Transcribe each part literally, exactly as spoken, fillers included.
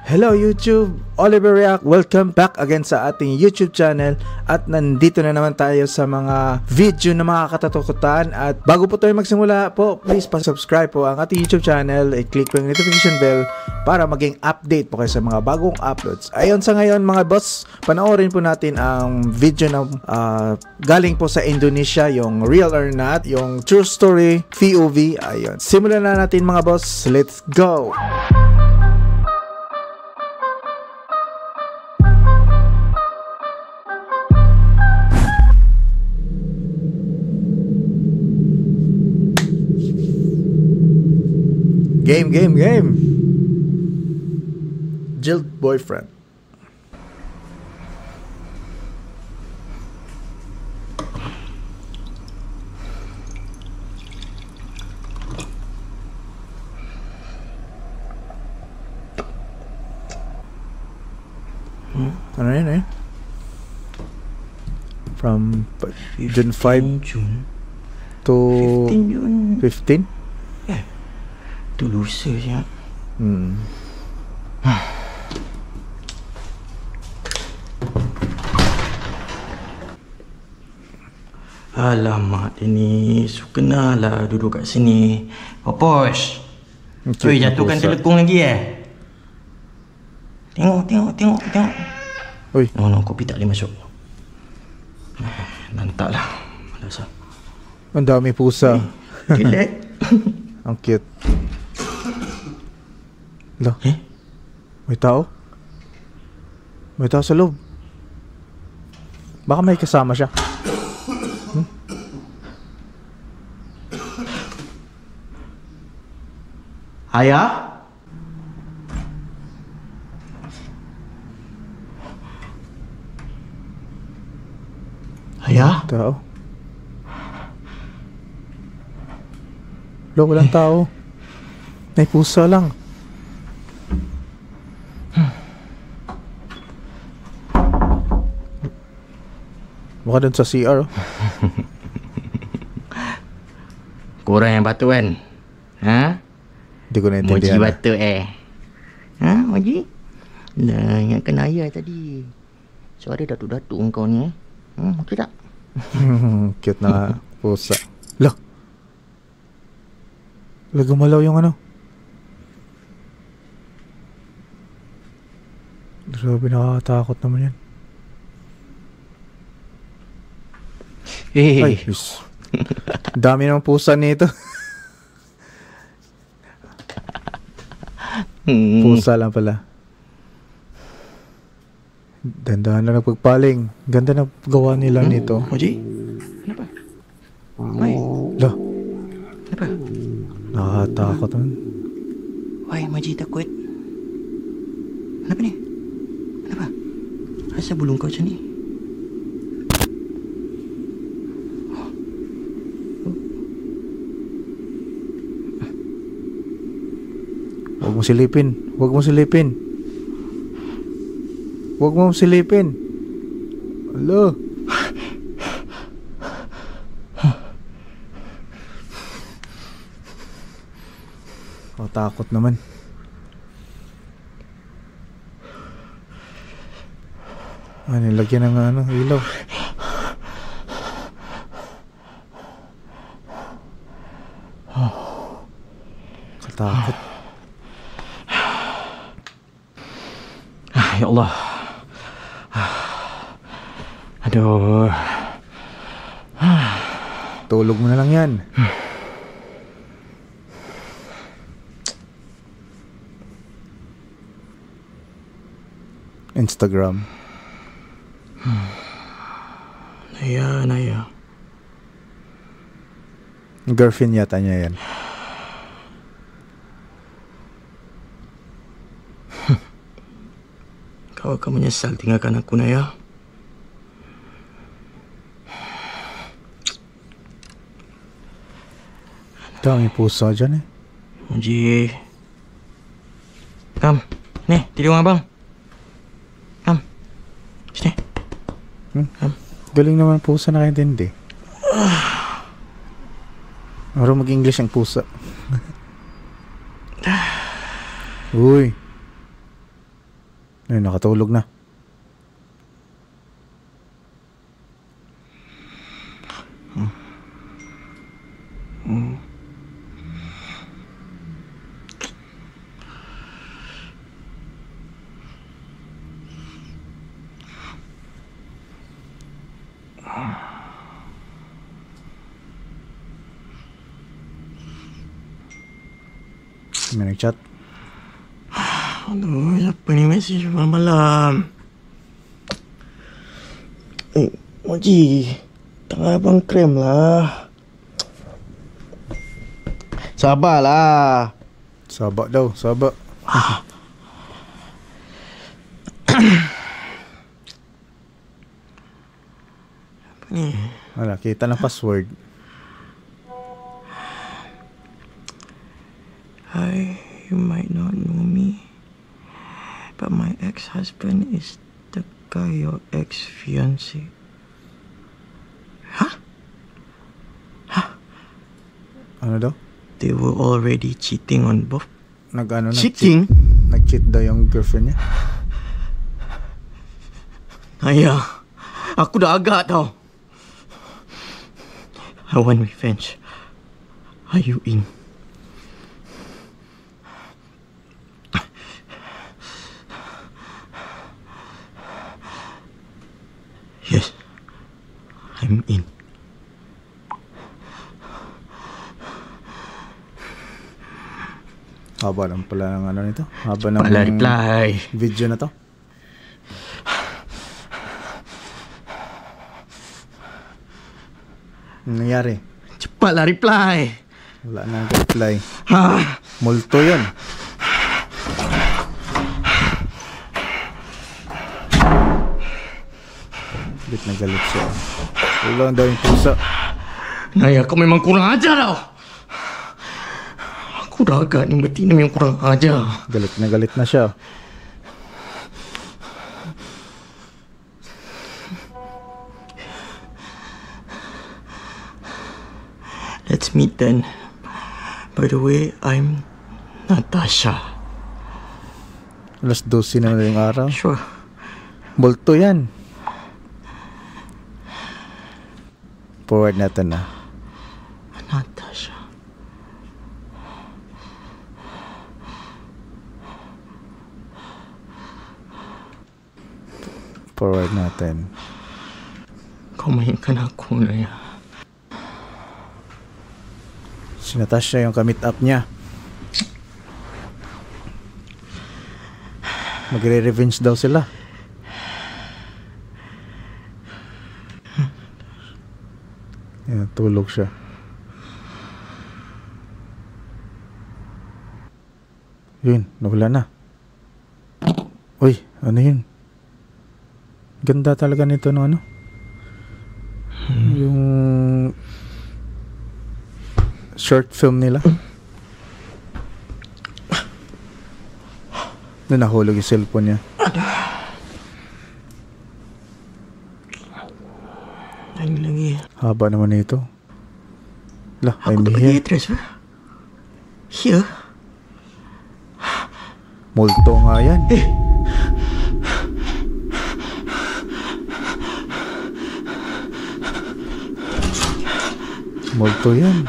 Hello YouTube, Oliver React. Welcome back again sa ating YouTube channel. At nandito na naman tayo sa mga video na makakatatakutan. At bago po tayo magsimula po, please pa-subscribe po ang ating YouTube channel. I-click po yung notification bell para maging update po kayo sa mga bagong uploads. Ayon sa ngayon mga boss, panoorin po natin ang video na uh, galing po sa Indonesia, yung Real or Not, yung True Story P O V. Ayun, simulan na natin mga boss. Let's go! Game, game, game. Jailed boyfriend. Hmm? Ano yun eh? From June fifth June to fifteen June fifteen? Yeah. Itu lusa siap. Hmm. Alamak, dia ni sukena lah duduk kat sini. Popos. Oi, jatuhkan telekung lagi eh. Tengok, tengok, tengok, tengok. Oi. No, no, kopi tak boleh masuk. Nantak lah. Malas lah. Ang dami pusa. Relax. Ang cute. Lah. Eh? May tao? May tao sa loob. Baka may kasama siya. Hmm? Ayah? Ayah? Tao. Lo, walang tao. May pusa lang. Mukha dun sa C R. Korang yang batu kan? Ha? Hindi ko Moji naintindihan. batu eh. Ha, Moji? Nah, ingatkan ayah tadi. Suara datuk-datuk kau ni eh. Hmm, okey tak? Cute na pusa. Lo. Lo, gumalaw yung ano. Grabe, nakakatakot naman yan. Eh, Ay, yes. Dami ng pusa nito. hmm. Pusa lang pala. Dandahan na nagpagpaling. Ganda na gawa nila Hmm. nito. Moji? Kenapa? Wai, Lo, kenapa? nakakatakot naman. Wai, Moji takut. Kenapa ni? Kenapa? Asal bulu kau macam ni? Huwag mo silipin. Huwag mo silipin. Huwag mo silipin. Alo. Oh, takot naman. Ah, nilagyan ng ano, ilaw. Katakot. Ya Allah. Aduh. Tulog mo na lang yan. Instagram. Naya, Naya. Girlfriend yata niya yan. Kau akan menyesal tinggalkan aku, Naya. Dami pusa dyan eh. Moji. Kam. Ni, tidur dengan abang. Kam. Sini. Hmm? Kam. Galing naman pusa, nakaintindi. Marunong mag-English ang pusa. Uy. Ayun, nakatulog na. Hmm. Hmm. May nag-chat. Aduh, siapa ni mesej malam-malam? Eh, Moji, tangan abang krem lah. Sabarlah. Sabar daw, sabar. Apa ni? Wala, kita na password. Hi, you might not know me, but my ex-husband is the guy your ex-fiancé. Huh? Huh? Ano daw? They were already cheating on both. Nag-ano, Cheating? Nag-cheat, nag-cheat daw yung girlfriend niya. Ayah, aku dah agak tau. I want revenge. Are you in? Yes, I'm in. Haba lang pala ng ano nito. Haba ng Pala reply. video na to. Anong nangyari? Cepatlah reply. Wala na reply. Ha. Multo yun. Galit na galit siya. Ulang daw yung pusa. Naya, kau memang kurang ajar tau. Aku dah agak ni betina memang kurang ajar. Galit na galit na siya. Let's meet then. By the way, I'm Natasha. Alas dose na na yung araw. Sure. Multo yan. Forward natin na. Natasha. Forward natin. Kau mainkan aku, Naya. Si Natasha yung ka-meet up niya. Magre-revenge daw sila. Yan, tulog siya. Yun, nawala na. Uy, ano yun? Ganda talaga nito no ano? Yung short film nila. Na nahulog yung cellphone niya. Lagi lagi. Haba naman ito. Lah, Aku I'm tak here. pergi transfer. Here? Multo nga yan. Eh. Multo yan.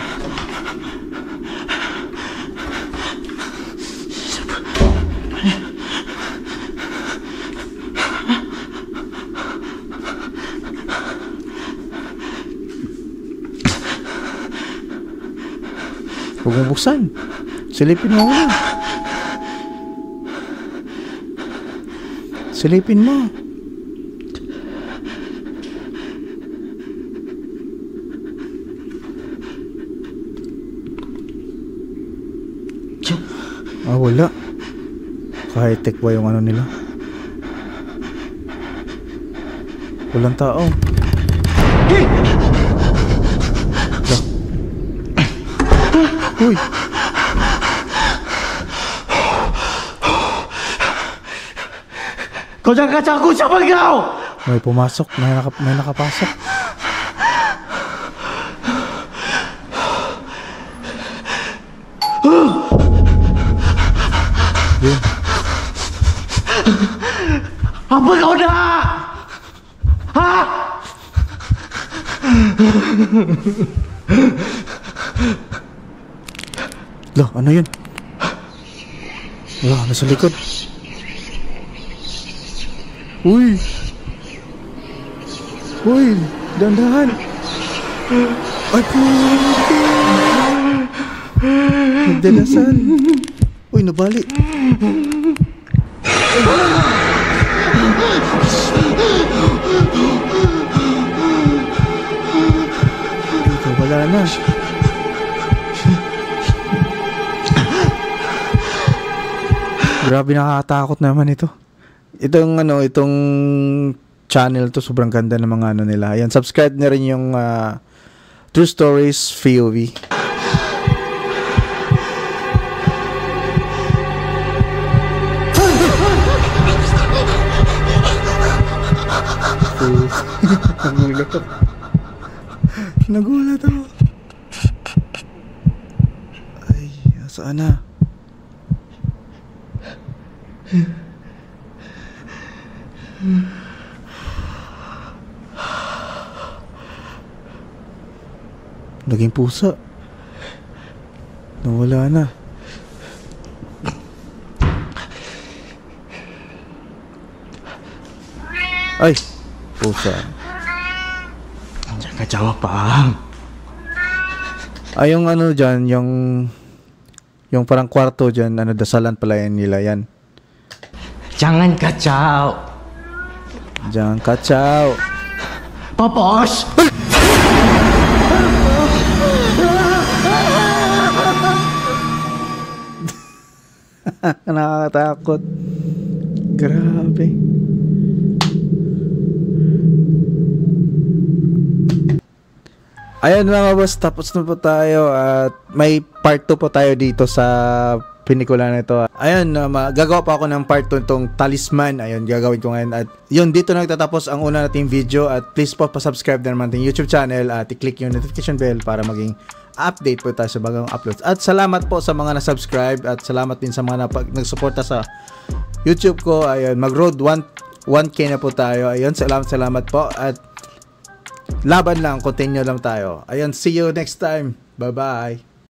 Huwag mong buksan. Silipin mo na. Silipin mo. Ah, wala. Ka-high-tech ba yung ano nila? Walang tao. Hey! Uy! Kau jangan kacau aku, siapa kau? May pumasok. May, naka, may nakapasok. Yun. Apa kau nak? Ha? Loh, ano yun? Wala, nasa likod. Uy! Uy! Dandahan! Ay, puti! Nagdalasan! Uy, nabali! Dito, wala na. Grabe, nakakatakot naman ito. Itong ano, itong channel to, sobrang ganda ng mga ano nila. Ayan, subscribe na rin yung uh, True Stories V O V. Nagulat ako. Nagulat ako. Ay, saan na? Naging pusa. Nawala na. Ay, pusa. Jangan kau jawab, Bang. Ay, yung ano dyan, yung yung parang kwarto dyan, ano, dasalan pala yan nila yan. Jangan kacau. Jangan kacau. Popos. Nakakatakot. Grabe. Ayan mga boss, tapos na po tayo at may part two po tayo dito sa pelikula na ito. Ayun, um, gagawa pa ako ng part two itong Talisman. Ayun, gagawin ko ngayon. At yun, dito na nagtatapos ang una nating video. At please po, pa-subscribe na naman ating YouTube channel at i-click yung notification bell para maging update po tayo sa bagong uploads. At salamat po sa mga na-subscribe at salamat din sa mga nag-suporta sa YouTube ko. Ayun, mag-road one K na po tayo. Ayun, salamat, salamat po. At laban lang, continue lang tayo. Ayun, see you next time. Bye-bye.